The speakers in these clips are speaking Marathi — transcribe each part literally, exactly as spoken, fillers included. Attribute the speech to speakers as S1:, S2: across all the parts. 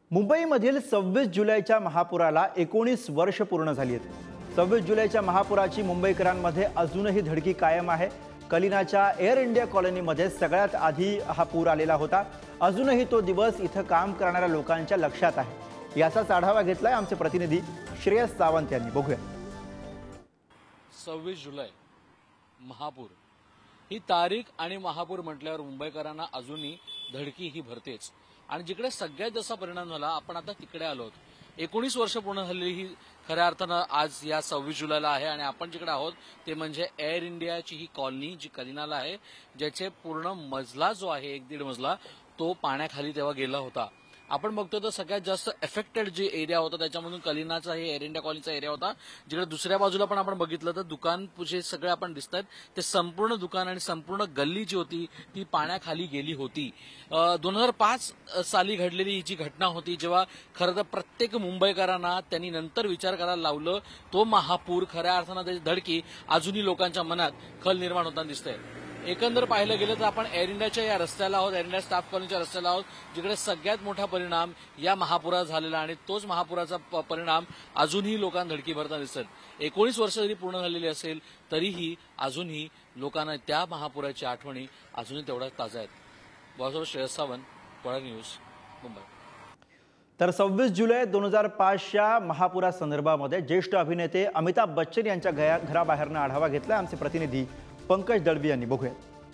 S1: मुंबईमधील सव्वीस जुलैच्या महापुराला एकोणीस वर्ष पूर्ण झाली आहेत। सव्वीस जुलैच्या महापुराची मुंबईकरांमध्ये अजूनही धडकी कायम आहे। कलिनाच्या एअर इंडिया कॉलनीमध्ये सगळ्यात आधी हा पूर आलेला होता। अजूनही तो दिवस इथं काम करणाऱ्या लोकांच्या लक्षात आहे। याचाच आढावा घेतलाय आमचे प्रतिनिधी श्रेयस सावंत यांनी। बघूया।
S2: सव्वीस जुलै महापूर ही तारीख आणि महापूर म्हटल्यावर मुंबईकरांना अजूनही धडकी ही भरतेच। आणि जिकडे सगळ्यात जास्त परिणाम झाला आपण आता तिकडे आलो आहोत। एकोणीस वर्ष पूर्ण झालेली ही खऱ्या अर्थानं आज या सव्वीस जुलैला आहे आणि आपण जिकडे आहोत ते म्हणजे एअर इंडियाची ही कॉलनी जी कलिनाला आहे, ज्याचे पूर्ण मजला जो आहे एक दीड मजला तो पाण्याखाली तेव्हा गेला होता। आपण बघतो तर सगळ्यात जास्त एफेक्टेड जे एरिया होता त्याच्यामधून कलिनाचा हे एअर इंडिया कॉलनीचा एरिया होता। जिकडे दुसऱ्या बाजूला पण आपण बघितलं तर दुकान जे सगळे आपण दिसत आहेत ते संपूर्ण दुकान आणि संपूर्ण गल्ली जी होती ती पाण्याखाली गेली होती। दोन हजार पाच साली घडलेली ही जी घटना होती, जेव्हा खरं तर प्रत्येक मुंबईकरांना त्यांनी नंतर विचार करायला लावलं, तो महापूर खऱ्या अर्थानं त्याची धडकी अजूनही लोकांच्या मनात खल निर्माण होताना दिसतंय। एकंदर पाहिलं गेलं तर आपण एअर इंडियाच्या या रस्त्याला आहोत, एअर इंडिया स्टाफ कॉलनीच्या रस्त्याला आहोत, जिकडे सगळ्यात मोठा परिणाम या महापुरात झालेला आणि तोच महापुराचा परिणाम अजूनही लोकांना धडकी भरताना दिसत। एकोणीस वर्ष जरी पूर्ण झालेली असेल तरीही अजूनही लोकांना त्या महापुराची आठवणी अजूनही तेवढ्याच ताज्या आहेत। बॉसवर श्रेयस सावंत, पुढारी न्यूज, मुंबई।
S1: तर सव्वीस जुलै दोन हजार पाचच्या महापुरासंदर्भामध्ये ज्येष्ठ अभिनेते अमिताभ बच्चन यांच्या घराबाहेरनं आढावा घेतला आमचे प्रतिनिधी पंकज दळवी यांनी। बघूया।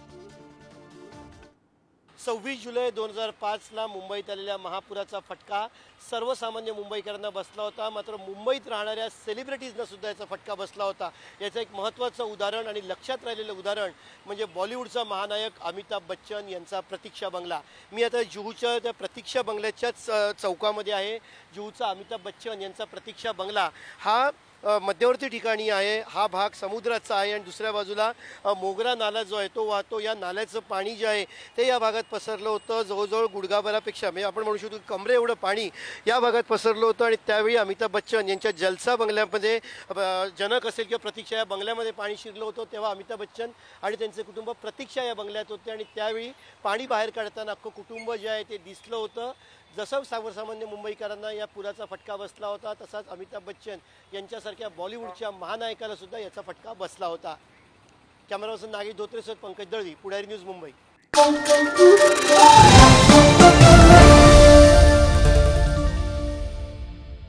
S3: सव्वीस जुलै दोन हजार पाचला मुंबईत आलेल्या महापुराचा फटका सर्वसामान्य मुंबईकरांना बसला होता। मात्र मुंबईत राहणाऱ्या सेलिब्रिटीजना सुद्धा याचा फटका बसला होता। याचं एक महत्त्वाचं उदाहरण आणि लक्षात राहिलेलं उदाहरण म्हणजे बॉलिवूडचा महानायक अमिताभ बच्चन यांचा प्रतीक्षा बंगला। मी आता जुहूच्या त्या प्रतीक्षा बंगल्याच्याच चौकामध्ये आहे। जुहूचा अमिताभ बच्चन यांचा प्रतीक्षा बंगला हा मध्यवर्ती ठिकाणी आहे। हा भाग समुद्राचा आहे आणि दुसऱ्या बाजूला मोगरा नाला जो आहे तो वाहतो। या नाल्याचं पाणी जे आहे ते या भागात पसरलं होतं। जवळजवळ गुडघाभरापेक्षा म्हणजे आपण म्हणू शकतो कमरे एवढं पाणी या भागात पसरलं होतं। आणि त्यावेळी अमिताभ बच्चन यांच्या जलसा बंगल्यामध्ये जनक असेल किंवा प्रतीक्षा या बंगल्यामध्ये पाणी शिरलं होतं, तेव्हा अमिताभ बच्चन आणि त्यांचे कुटुंब प्रतीक्षा या बंगल्यात होते आणि त्यावेळी पाणी बाहेर काढताना अख्खं कुटुंब जे आहे ते दिसलं होतं। जसं सर्वसामान्य मुंबईकरांना या पुराचा फटका बसला होता तसाच अमिताभ बच्चन यांच्यासारख्या बॉलिवूडच्या महानायकाला सुद्धा याचा फटका बसला होता। कॅमेरा पर्सन नागेश धोत्रेसह पंकज दळवी, पुढारी न्यूज, मुंबई।